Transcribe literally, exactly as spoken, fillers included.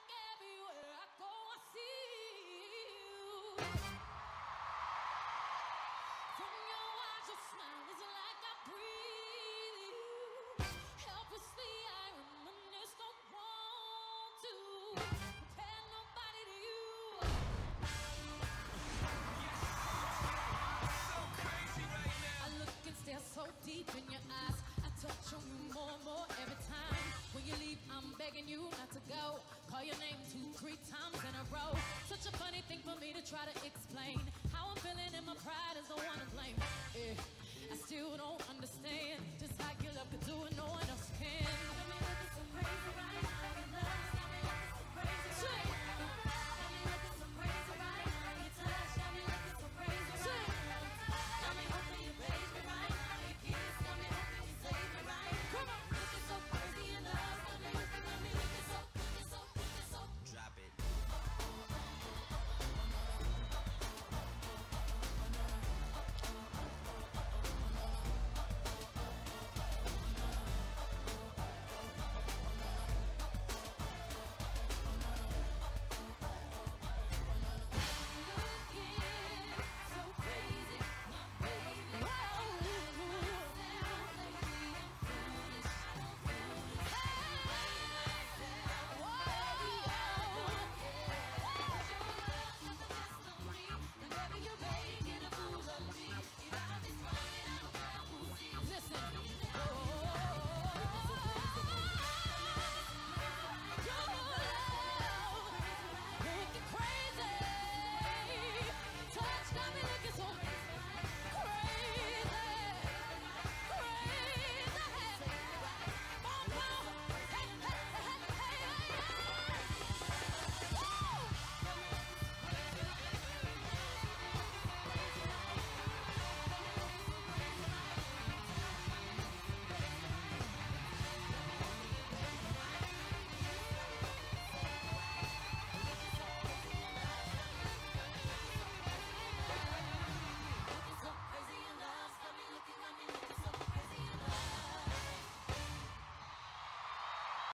everywhere I go, I see you. From your eyes, your smile is like I breathe you. Helplessly, I reminisce, don't want to compare nobody to you. So crazy right now. I look and stare so deep in your eyes. I touch on you more and more every time. When you leave, I'm begging you not to go. Call your name two, three times in a row. Such a funny thing for me to try to explain. How I'm feeling and my pride is the one to blame. Yeah, I still don't understand just how your love could do it, no one else can.